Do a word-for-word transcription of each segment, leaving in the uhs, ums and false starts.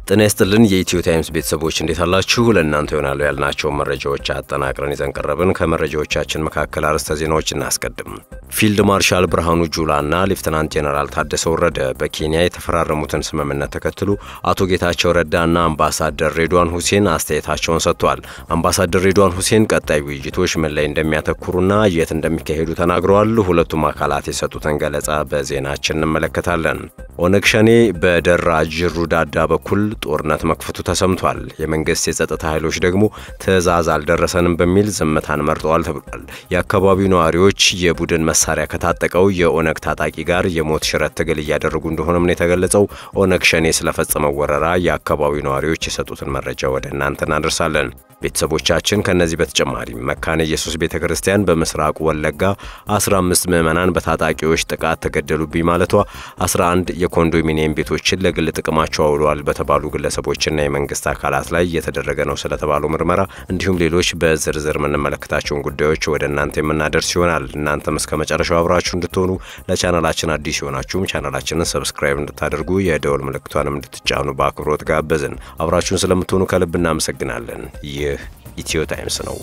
ጤና ይስጥልን የኢትዮ ታይምስ ቤተሰቦች እንዴት አላችሁ? ለእናንተ ይሆናሉ ያልናቸው መረጃዎች አጠናቅረን ይዘን ቀረብን። ከመረጃዎቻችን መካከል አርዕስተ ዜናዎች እናስቀድም። ፊልድ ማርሻል ብርሃኑ ጁላና ሌፍተናንት ጄኔራል ታደሰ ወረደ በኬንያ የተፈራረሙትን ስምምነት ተከትሎ አቶ ጌታቸው ረዳና አምባሳደር ሬድዋን ሁሴን አስተያየታቸውን ሰጥተዋል። አምባሳደር ሬድዋን ሁሴን ቀጣይ ውይይቶች ምን ላይ እንደሚያተኩሩና የት እንደሚካሄዱ ተናግረዋል። ሁለቱም አካላት የሰጡትን ገለጻ በዜናችን እንመለከታለን። ኦነግ ሸኔ በደራ ጅሩ ዳዳ በኩል ጦርነት መክፈቱ ተሰምቷል። የመንግስት የጸጥታ ኃይሎች ደግሞ ትዕዛዝ አልደረሰንም በሚል ዝምታን መርጠዋል ተብሏል። የአካባቢው ነዋሪዎች የቡድን መሳሪያ ከታጠቀው የኦነግ ታጣቂ ጋር የሞት ሽረት ትግል እያደረጉ እንደሆነም ነው የተገለጸው። ኦነግ ሸኔ ስለፈጸመው ወረራ የአካባቢው ነዋሪዎች የሰጡትን መረጃ ወደ እናንተ እናደርሳለን። ቤተሰቦቻችን ከነዚህ በተጨማሪ መካነ ኢየሱስ ቤተክርስቲያን በምስራቅ ወለጋ አስራ አምስት ምዕመናን በታጣቂዎች ጥቃት ተገደሉብኝ ማለቷ፣ አስራ አንድ የኮንዶሚኒየም ቤቶችን ለግል ጥቅማቸው አውለዋል በተባሉ ግለሰቦችና የመንግስት አካላት ላይ የተደረገ ነው ስለተባለው ምርመራ እንዲሁም ሌሎች በዝርዝር የምንመለከታቸውን ጉዳዮች ወደ እናንተ የምናደርስ ይሆናል። እናንተም እስከ መጨረሻው አብራችሁ እንድትሆኑ ለቻናላችን አዲስ ሆናችሁም ቻናላችንን ሰብስክራይብ እንድታደርጉ የደወል ምልክቷንም እንድትጫኑ በአክብሮት ጋበዝን። አብራችሁን ስለምትሆኑ ከልብ እናመሰግናለን። ይህ ኢትዮ ታይምስ ነው።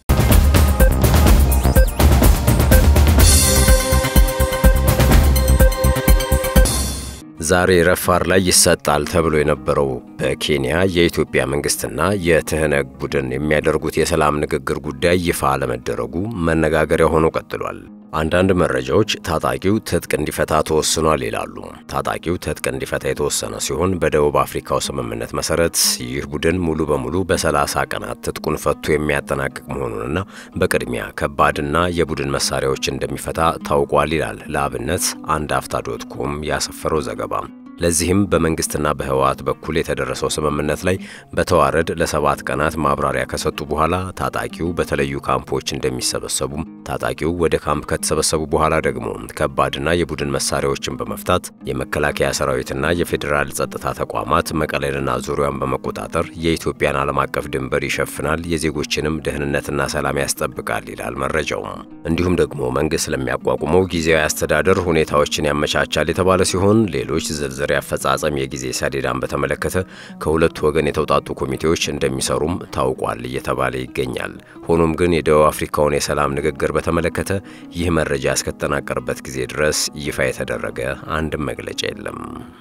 ዛሬ ረፋር ላይ ይሰጣል ተብሎ የነበረው በኬንያ የኢትዮጵያ መንግስትና የትህነግ ቡድን የሚያደርጉት የሰላም ንግግር ጉዳይ ይፋ አለመደረጉ መነጋገሪያ ሆኖ ቀጥሏል። አንዳንድ መረጃዎች ታጣቂው ትጥቅ እንዲፈታ ተወስኗል ይላሉ። ታጣቂው ትጥቅ እንዲፈታ የተወሰነ ሲሆን በደቡብ አፍሪካው ስምምነት መሰረት ይህ ቡድን ሙሉ በሙሉ በሰላሳ ቀናት ትጥቁን ፈቶ የሚያጠናቅቅ መሆኑንና በቅድሚያ ከባድና የቡድን መሳሪያዎች እንደሚፈታ ታውቋል ይላል ለአብነት አንድ አፍታ ዶት ኮም ያሰፈረው ዘገባ። ለዚህም በመንግስትና በህወሓት በኩል የተደረሰው ስምምነት ላይ በተዋረድ ለሰባት ቀናት ማብራሪያ ከሰጡ በኋላ ታጣቂው በተለዩ ካምፖች እንደሚሰበሰቡ፣ ታጣቂው ወደ ካምፕ ከተሰበሰቡ በኋላ ደግሞ ከባድና የቡድን መሳሪያዎችን በመፍታት የመከላከያ ሰራዊትና የፌዴራል ጸጥታ ተቋማት መቀሌንና ዙሪያውን በመቆጣጠር የኢትዮጵያን ዓለም አቀፍ ድንበር ይሸፍናል፣ የዜጎችንም ደህንነትና ሰላም ያስጠብቃል ይላል መረጃው። እንዲሁም ደግሞ መንግስት ለሚያቋቁመው ጊዜያዊ አስተዳደር ሁኔታዎችን ያመቻቻል የተባለ ሲሆን ሌሎች ዝርዝር ያፈጻጸም የጊዜ ሰሌዳን በተመለከተ ከሁለቱ ወገን የተውጣጡ ኮሚቴዎች እንደሚሰሩም ታውቋል እየተባለ ይገኛል። ሆኖም ግን የደቡብ አፍሪካውን የሰላም ንግግር በተመለከተ ይህ መረጃ እስከተጠናቀረበት ጊዜ ድረስ ይፋ የተደረገ አንድ መግለጫ የለም።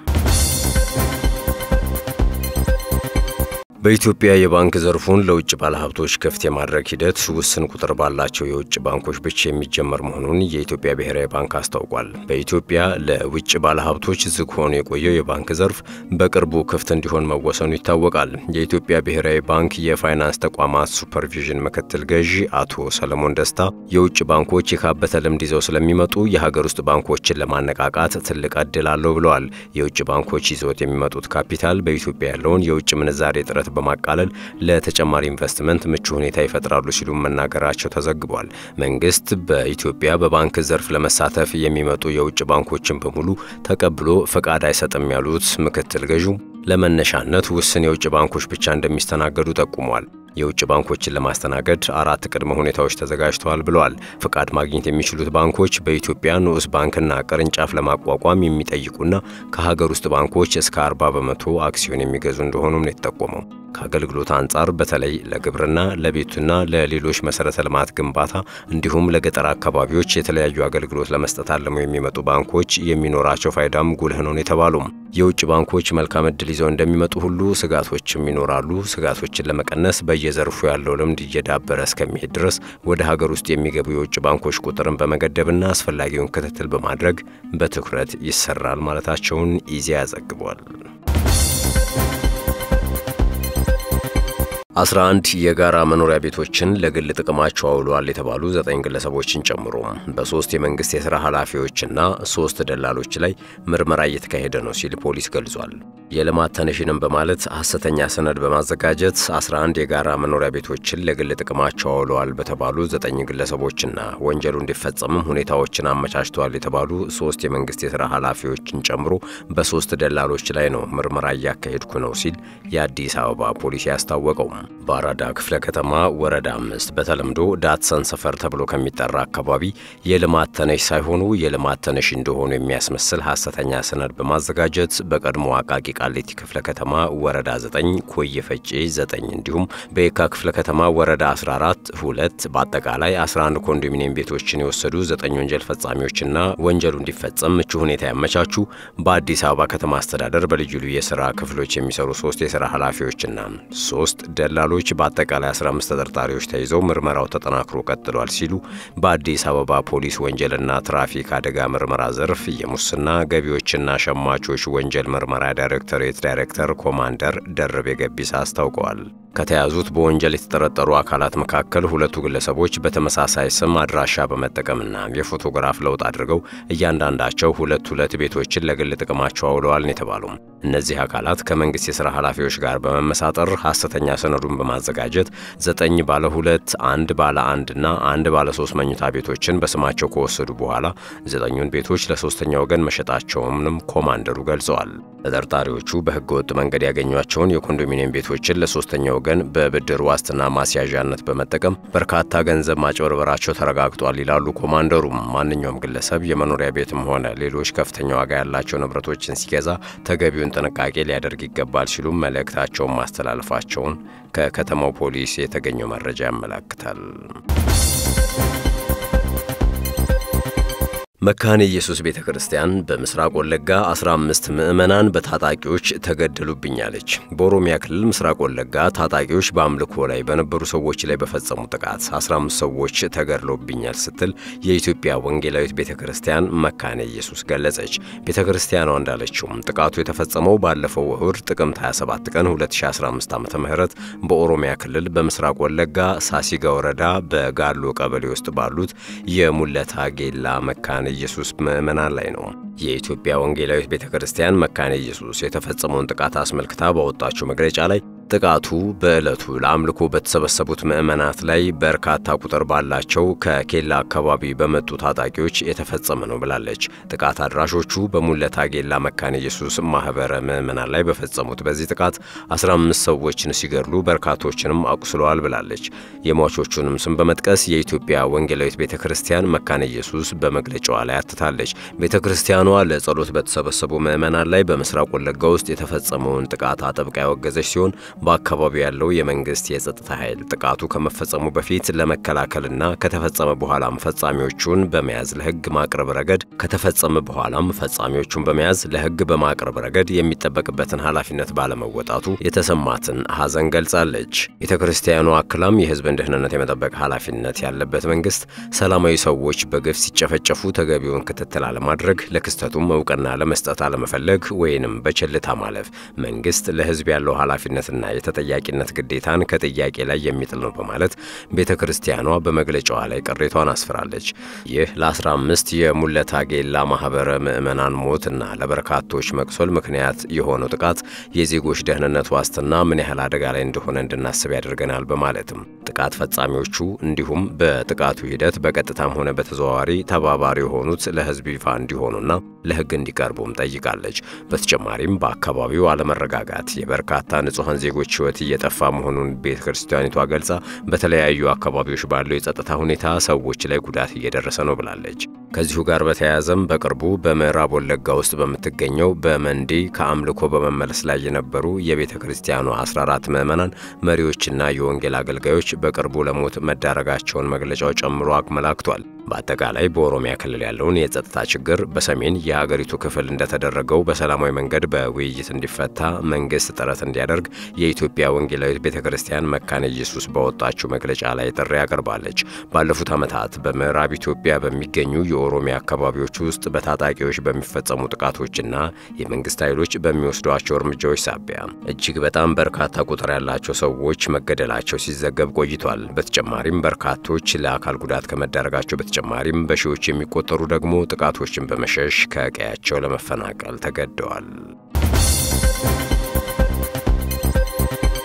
በኢትዮጵያ የባንክ ዘርፉን ለውጭ ባለሀብቶች ክፍት የማድረግ ሂደት ውስን ቁጥር ባላቸው የውጭ ባንኮች ብቻ የሚጀመር መሆኑን የኢትዮጵያ ብሔራዊ ባንክ አስታውቋል። በኢትዮጵያ ለውጭ ባለሀብቶች ዝግ ሆኖ የቆየው የባንክ ዘርፍ በቅርቡ ክፍት እንዲሆን መወሰኑ ይታወቃል። የኢትዮጵያ ብሔራዊ ባንክ የፋይናንስ ተቋማት ሱፐርቪዥን ምክትል ገዢ አቶ ሰለሞን ደስታ የውጭ ባንኮች የካበተ ልምድ ይዘው ስለሚመጡ የሀገር ውስጥ ባንኮችን ለማነቃቃት ትልቅ ዕድል አለው ብለዋል። የውጭ ባንኮች ይዘውት የሚመጡት ካፒታል በኢትዮጵያ ያለውን የውጭ ምንዛሬ ጥረት በማቃለል ለተጨማሪ ኢንቨስትመንት ምቹ ሁኔታ ይፈጥራሉ ሲሉ መናገራቸው ተዘግቧል። መንግስት በኢትዮጵያ በባንክ ዘርፍ ለመሳተፍ የሚመጡ የውጭ ባንኮችን በሙሉ ተቀብሎ ፈቃድ አይሰጥም ያሉት ምክትል ገዢው ለመነሻነት ውስን የውጭ ባንኮች ብቻ እንደሚስተናገዱ ጠቁሟል። የውጭ ባንኮችን ለማስተናገድ አራት ቅድመ ሁኔታዎች ተዘጋጅተዋል ብለዋል። ፈቃድ ማግኘት የሚችሉት ባንኮች በኢትዮጵያ ንዑስ ባንክና ቅርንጫፍ ለማቋቋም የሚጠይቁና ከሀገር ውስጥ ባንኮች እስከ አርባ በመቶ አክሲዮን የሚገዙ እንደሆኑም ነው የተጠቆመው። ከአገልግሎት አንጻር በተለይ ለግብርና፣ ለቤቱና ለሌሎች መሰረተ ልማት ግንባታ እንዲሁም ለገጠር አካባቢዎች የተለያዩ አገልግሎት ለመስጠት አልመው የሚመጡ ባንኮች የሚኖራቸው ፋይዳም ጉልህ ነው የተባሉም። የውጭ ባንኮች መልካም ዕድል ይዘው እንደሚመጡ ሁሉ ስጋቶችም ይኖራሉ። ስጋቶችን ለመቀነስ በየዘርፉ ያለው ልምድ እየዳበረ እስከሚሄድ ድረስ ወደ ሀገር ውስጥ የሚገቡ የውጭ ባንኮች ቁጥርን በመገደብና አስፈላጊውን ክትትል በማድረግ በትኩረት ይሰራል ማለታቸውን ኢዜአ ዘግቧል። አስራ አንድ የጋራ መኖሪያ ቤቶችን ለግል ጥቅማቸው አውለዋል የተባሉ ዘጠኝ ግለሰቦችን ጨምሮ በሶስት የመንግስት የሥራ ኃላፊዎችና ሶስት ደላሎች ላይ ምርመራ እየተካሄደ ነው ሲል ፖሊስ ገልጿል። የልማት ተነሽንም በማለት ሐሰተኛ ሰነድ በማዘጋጀት አስራ አንድ የጋራ መኖሪያ ቤቶችን ለግል ጥቅማቸው አውለዋል በተባሉ ዘጠኝ ግለሰቦችና ወንጀሉ እንዲፈጸምም ሁኔታዎችን አመቻችተዋል የተባሉ ሶስት የመንግስት የሥራ ኃላፊዎችን ጨምሮ በሶስት ደላሎች ላይ ነው ምርመራ እያካሄድኩ ነው ሲል የአዲስ አበባ ፖሊስ ያስታወቀው። በአራዳ ክፍለ ከተማ ወረዳ አምስት በተለምዶ ዳትሰን ሰፈር ተብሎ ከሚጠራ አካባቢ የልማት ተነሽ ሳይሆኑ የልማት ተነሽ እንደሆኑ የሚያስመስል ሐሰተኛ ሰነድ በማዘጋጀት በቀድሞ አቃቂ ቃሊቲ ክፍለ ከተማ ወረዳ ዘጠኝ ኮየ ፈጬ ዘጠኝ እንዲሁም በየካ ክፍለ ከተማ ወረዳ አስራ አራት ሁለት በአጠቃላይ አስራ አንድ ኮንዶሚኒየም ቤቶችን የወሰዱ ዘጠኝ ወንጀል ፈጻሚዎችና ወንጀሉ እንዲፈጸም ምቹ ሁኔታ ያመቻቹ በአዲስ አበባ ከተማ አስተዳደር በልዩ ልዩ የሥራ ክፍሎች የሚሰሩ ሶስት የሥራ ኃላፊዎችና ሶስት ደላሎች በአጠቃላይ አስራ አምስት ተጠርጣሪዎች ተይዘው ምርመራው ተጠናክሮ ቀጥሏል ሲሉ በአዲስ አበባ ፖሊስ ወንጀልና ትራፊክ አደጋ ምርመራ ዘርፍ የሙስና ገቢዎችና ሸማቾች ወንጀል ምርመራ ዳይሬክቶሬት ዳይሬክተር ኮማንደር ደርቤ ገቢሳ አስታውቀዋል። ከተያዙት በወንጀል የተጠረጠሩ አካላት መካከል ሁለቱ ግለሰቦች በተመሳሳይ ስም አድራሻ በመጠቀምና የፎቶግራፍ ለውጥ አድርገው እያንዳንዳቸው ሁለት ሁለት ቤቶችን ለግል ጥቅማቸው አውለዋል ነው የተባለው። እነዚህ አካላት ከመንግስት የሥራ ኃላፊዎች ጋር በመመሳጠር ሐሰተኛ ሰነዱን በማዘጋጀት ዘጠኝ ባለ ሁለት፣ አንድ ባለ አንድና አንድ ባለ ሶስት መኝታ ቤቶችን በስማቸው ከወሰዱ በኋላ ዘጠኙን ቤቶች ለሶስተኛ ወገን መሸጣቸውንም ኮማንደሩ ገልጸዋል። ተጠርጣሪዎቹ በሕገ ወጥ መንገድ ያገኟቸውን የኮንዶሚኒየም ቤቶችን ለሶስተኛ ወገን በብድር ዋስትና ማስያዣነት በመጠቀም በርካታ ገንዘብ ማጭበርበራቸው ተረጋግጧል ይላሉ ኮማንደሩ። ማንኛውም ግለሰብ የመኖሪያ ቤትም ሆነ ሌሎች ከፍተኛ ዋጋ ያላቸው ንብረቶችን ሲገዛ ተገቢውን ጥንቃቄ ሊያደርግ ይገባል ሲሉ መልእክታቸውን ማስተላለፋቸውን ከከተማው ፖሊስ የተገኘው መረጃ ያመለክታል። መካነ ኢየሱስ ቤተክርስቲያን በምስራቅ ወለጋ አስራ አምስት ምዕመናን በታጣቂዎች ተገደሉብኛለች። በኦሮሚያ ክልል ምስራቅ ወለጋ ታጣቂዎች በአምልኮ ላይ በነበሩ ሰዎች ላይ በፈጸሙ ጥቃት አስራ አምስት ሰዎች ተገድለውብኛል ስትል የኢትዮጵያ ወንጌላዊት ቤተክርስቲያን መካነ ኢየሱስ ገለጸች። ቤተክርስቲያኗ እንዳለችው ጥቃቱ የተፈጸመው ባለፈው እሁድ ጥቅምት ሃያ ሰባት ቀን ሁለት ሺህ አስራ አምስት ዓመተ ምህረት በኦሮሚያ ክልል በምስራቅ ወለጋ ሳሲጋ ወረዳ በጋሎ ቀበሌ ውስጥ ባሉት የሙለታ ጌላ መካነ ኢየሱስ ምዕመናን ላይ ነው። የኢትዮጵያ ወንጌላዊት ቤተክርስቲያን መካነ ኢየሱስ የተፈጸመውን ጥቃት አስመልክታ ባወጣችው መግለጫ ላይ ጥቃቱ በዕለቱ ለአምልኮ በተሰበሰቡት ምዕመናት ላይ በርካታ ቁጥር ባላቸው ከኬላ አካባቢ በመጡ ታጣቂዎች የተፈጸመ ነው ብላለች። ጥቃት አድራሾቹ በሙለታ ጌላ መካነ ኢየሱስ ማህበረ ምዕመናን ላይ በፈጸሙት በዚህ ጥቃት አስራ አምስት ሰዎችን ሲገድሉ በርካቶችንም አቁስለዋል ብላለች። የሟቾቹንም ስም በመጥቀስ የኢትዮጵያ ወንጌላዊት ቤተክርስቲያን መካነ ኢየሱስ በመግለጫዋ ላይ አትታለች። ቤተክርስቲያኗ ለጸሎት በተሰበሰቡ ምዕመናን ላይ በምስራቅ ወለጋ ውስጥ የተፈጸመውን ጥቃት አጥብቃ ያወገዘች ሲሆን በአካባቢው ያለው የመንግስት የጸጥታ ኃይል ጥቃቱ ከመፈጸሙ በፊት ለመከላከልና ከተፈጸመ በኋላም ፈጻሚዎቹን በመያዝ ለሕግ ማቅረብ ረገድ ከተፈጸመ በኋላም ፈጻሚዎቹን በመያዝ ለሕግ በማቅረብ ረገድ የሚጠበቅበትን ኃላፊነት ባለመወጣቱ የተሰማትን ሐዘን ገልጻለች። ቤተክርስቲያኗ አክላም የሕዝብን ደህንነት የመጠበቅ ኃላፊነት ያለበት መንግስት ሰላማዊ ሰዎች በግፍ ሲጨፈጨፉ ተገቢውን ክትትል አለማድረግ፣ ለክስተቱም እውቅና ለመስጠት አለመፈለግ ወይንም በቸልታ ማለፍ መንግስት ለሕዝብ ያለው ኃላፊነትና የተጠያቂነት ግዴታን ከጥያቄ ላይ የሚጥል ነው በማለት ቤተክርስቲያኗ በመግለጫዋ ላይ ቅሬታዋን አስፍራለች። ይህ ለ15 የሙለታ ጌላ ማህበረ ምዕመናን ሞትና ለበርካቶች መቅሰል ምክንያት የሆነው ጥቃት የዜጎች ደህንነት ዋስትና ምን ያህል አደጋ ላይ እንደሆነ እንድናስብ ያደርገናል በማለትም ጥቃት ፈጻሚዎቹ እንዲሁም በጥቃቱ ሂደት በቀጥታም ሆነ በተዘዋዋሪ ተባባሪ የሆኑት ለህዝብ ይፋ እንዲሆኑና ለህግ እንዲቀርቡም ጠይቃለች። በተጨማሪም በአካባቢው አለመረጋጋት የበርካታ ንጹሃን ዜጎች ሕይወት እየጠፋ መሆኑን ቤተክርስቲያኒቷ ገልጻ በተለያዩ አካባቢዎች ባለው የጸጥታ ሁኔታ ሰዎች ላይ ጉዳት እየደረሰ ነው ብላለች። ከዚሁ ጋር በተያያዘም በቅርቡ በምዕራብ ወለጋ ውስጥ በምትገኘው በመንዲ ከአምልኮ በመመለስ ላይ የነበሩ የቤተክርስቲያኗ አስራ አራት ምዕመናን መሪዎችና የወንጌል አገልጋዮች በቅርቡ ለሞት መዳረጋቸውን መግለጫው ጨምሮ አመላክቷል። በአጠቃላይ በኦሮሚያ ክልል ያለውን የጸጥታ ችግር በሰሜን የሀገሪቱ ክፍል እንደተደረገው በሰላማዊ መንገድ በውይይት እንዲፈታ መንግስት ጥረት እንዲያደርግ የኢትዮጵያ ወንጌላዊት ቤተክርስቲያን መካነ ኢየሱስ ባወጣችው መግለጫ ላይ ጥሪ አቀርባለች። ባለፉት ዓመታት በምዕራብ ኢትዮጵያ በሚገኙ የኦሮሚያ አካባቢዎች ውስጥ በታጣቂዎች በሚፈጸሙ ጥቃቶችና የመንግስት ኃይሎች በሚወስዷቸው እርምጃዎች ሳቢያ እጅግ በጣም በርካታ ቁጥር ያላቸው ሰዎች መገደላቸው ሲዘገብ ቆይቷል። በተጨማሪም በርካቶች ለአካል ጉዳት ከመዳረጋቸው በተጨማሪም በሺዎች የሚቆጠሩ ደግሞ ጥቃቶችን በመሸሽ ከቀያቸው ለመፈናቀል ተገደዋል።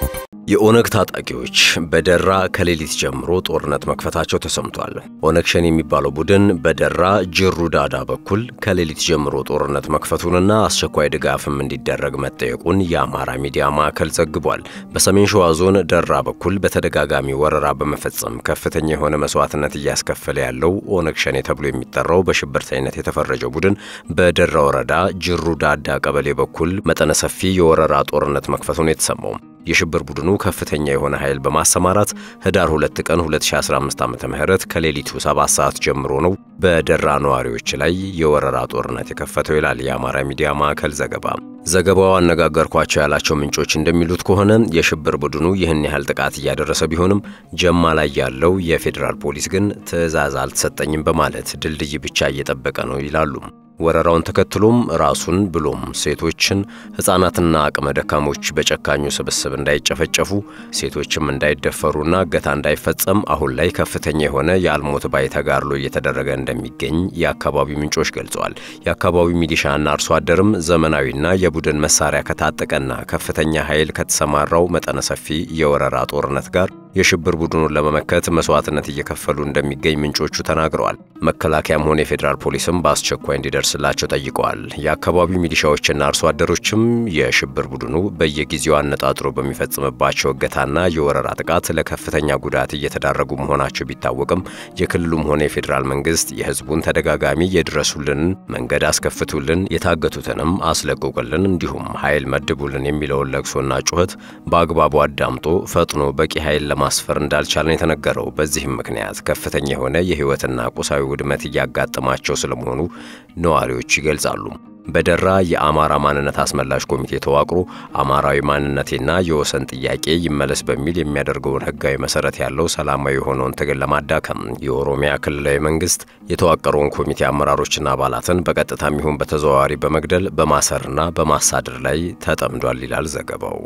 የኦነግ ታጣቂዎች በደራ ከሌሊት ጀምሮ ጦርነት መክፈታቸው ተሰምቷል። ኦነግ ሸኔ የሚባለው ቡድን በደራ ጅሩ ዳዳ በኩል ከሌሊት ጀምሮ ጦርነት መክፈቱንና አስቸኳይ ድጋፍም እንዲደረግ መጠየቁን የአማራ ሚዲያ ማዕከል ዘግቧል። በሰሜን ሸዋ ዞን ደራ በኩል በተደጋጋሚ ወረራ በመፈጸም ከፍተኛ የሆነ መስዋዕትነት እያስከፈለ ያለው ኦነግ ሸኔ ተብሎ የሚጠራው በሽብርተኝነት የተፈረጀው ቡድን በደራ ወረዳ ጅሩ ዳዳ ቀበሌ በኩል መጠነ ሰፊ የወረራ ጦርነት መክፈቱን የተሰማው የሽብር ቡድኑ ከፍተኛ የሆነ ኃይል በማሰማራት ህዳር ሁለት ቀን ሁለት ሺህ አስራ አምስት ዓመተ ምህረት ከሌሊቱ ሰባት ሰዓት ጀምሮ ነው በደራ ነዋሪዎች ላይ የወረራ ጦርነት የከፈተው ይላል የአማራ ሚዲያ ማዕከል ዘገባ። ዘገባው አነጋገርኳቸው ያላቸው ምንጮች እንደሚሉት ከሆነ የሽብር ቡድኑ ይህን ያህል ጥቃት እያደረሰ ቢሆንም ጀማ ላይ ያለው የፌዴራል ፖሊስ ግን ትዕዛዝ አልተሰጠኝም በማለት ድልድይ ብቻ እየጠበቀ ነው ይላሉ። ወረራውን ተከትሎም ራሱን ብሎም ሴቶችን ህፃናትና አቅመ ደካሞች በጨካኙ ስብስብ እንዳይጨፈጨፉ ሴቶችም እንዳይደፈሩና እገታ እንዳይፈጸም አሁን ላይ ከፍተኛ የሆነ የአልሞት ባይ ተጋድሎ እየተደረገ እንደሚገኝ የአካባቢው ምንጮች ገልጸዋል። የአካባቢው ሚሊሻና አርሶ አደርም ዘመናዊና የቡድን መሳሪያ ከታጠቀና ከፍተኛ ኃይል ከተሰማራው መጠነ ሰፊ የወረራ ጦርነት ጋር የሽብር ቡድኑን ለመመከት መስዋዕትነት እየከፈሉ እንደሚገኝ ምንጮቹ ተናግረዋል። መከላከያም ሆነ የፌዴራል ፖሊስም በአስቸኳይ እንዲደርስላቸው ጠይቀዋል። የአካባቢው ሚሊሻዎችና አርሶ አደሮችም የሽብር ቡድኑ በየጊዜው አነጣጥሮ በሚፈጽምባቸው እገታና የወረራ ጥቃት ለከፍተኛ ጉዳት እየተዳረጉ መሆናቸው ቢታወቅም የክልሉም ሆነ የፌዴራል መንግስት የህዝቡን ተደጋጋሚ የድረሱልን፣ መንገድ አስከፍቱልን፣ የታገቱትንም አስለቅቁልን እንዲሁም ኃይል መድቡልን የሚለውን ለቅሶና ጩኸት በአግባቡ አዳምጦ ፈጥኖ በቂ ኃይል ማስፈር እንዳልቻለ የተነገረው። በዚህም ምክንያት ከፍተኛ የሆነ የህይወትና ቁሳዊ ውድመት እያጋጠማቸው ስለመሆኑ ነዋሪዎች ይገልጻሉ። በደራ የአማራ ማንነት አስመላሽ ኮሚቴ ተዋቅሮ አማራዊ ማንነቴና የወሰን ጥያቄ ይመለስ በሚል የሚያደርገውን ህጋዊ መሰረት ያለው ሰላማዊ የሆነውን ትግል ለማዳከም የኦሮሚያ ክልላዊ መንግስት የተዋቀረውን ኮሚቴ አመራሮችና አባላትን በቀጥታም ይሁን በተዘዋዋሪ በመግደል በማሰርና በማሳደር ላይ ተጠምዷል ይላል ዘገባው።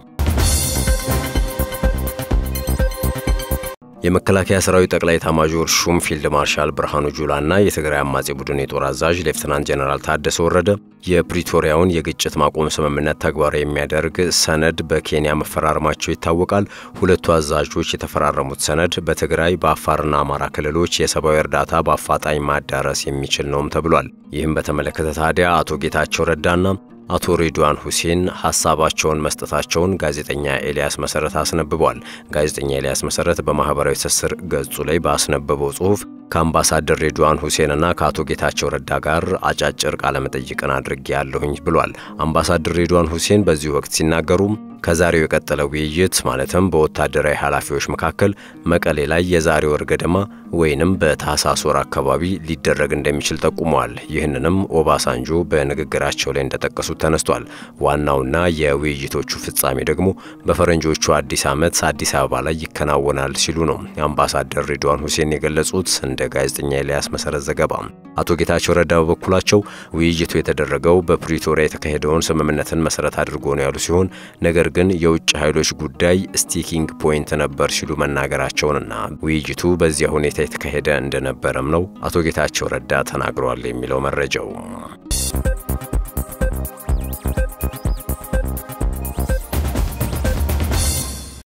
የመከላከያ ሰራዊት ጠቅላይ ኤታማዦር ሹም ፊልድ ማርሻል ብርሃኑ ጁላና የትግራይ አማጺ ቡድን የጦር አዛዥ ሌፍተናንት ጀነራል ታደሰ ወረደ የፕሪቶሪያውን የግጭት ማቆም ስምምነት ተግባራዊ የሚያደርግ ሰነድ በኬንያ መፈራረማቸው ይታወቃል። ሁለቱ አዛዦች የተፈራረሙት ሰነድ በትግራይ በአፋርና አማራ ክልሎች የሰብአዊ እርዳታ በአፋጣኝ ማዳረስ የሚችል ነውም ተብሏል። ይህም በተመለከተ ታዲያ አቶ ጌታቸው ረዳና አቶ ሬድዋን ሁሴን ሐሳባቸውን መስጠታቸውን ጋዜጠኛ ኤልያስ መሰረት አስነብቧል። ጋዜጠኛ ኤልያስ መሰረት በማህበራዊ ትስስር ገጹ ላይ ባስነበበው ጽሑፍ ከአምባሳደር ሬድዋን ሁሴንና ከአቶ ጌታቸው ረዳ ጋር አጫጭር ቃለ መጠይቅን አድርጌያለሁኝ ብሏል። አምባሳደር ሬድዋን ሁሴን በዚህ ወቅት ሲናገሩ ከዛሬው የቀጠለው ውይይት ማለትም በወታደራዊ ኃላፊዎች መካከል መቀሌ ላይ የዛሬ ወር ገደማ ወይንም በታህሳስ ወር አካባቢ ሊደረግ እንደሚችል ጠቁመዋል። ይህንንም ኦባሳንጆ በንግግራቸው ላይ እንደጠቀሱት ተነስቷል። ዋናውና የውይይቶቹ ፍጻሜ ደግሞ በፈረንጆቹ አዲስ ዓመት አዲስ አበባ ላይ ይከናወናል ሲሉ ነው አምባሳደር ሬድዋን ሁሴን የገለጹት። እንደ ጋዜጠኛ ኤልያስ መሰረት ዘገባ አቶ ጌታቸው ረዳ በበኩላቸው ውይይቱ የተደረገው በፕሪቶሪያ የተካሄደውን ስምምነትን መሰረት አድርጎ ነው ያሉ ሲሆን ነገር ግን የውጭ ኃይሎች ጉዳይ ስቲኪንግ ፖይንት ነበር ሲሉ መናገራቸውንና ውይይቱ በዚያ ሁኔታ የተካሄደ እንደነበረም ነው አቶ ጌታቸው ረዳ ተናግረዋል የሚለው መረጃው።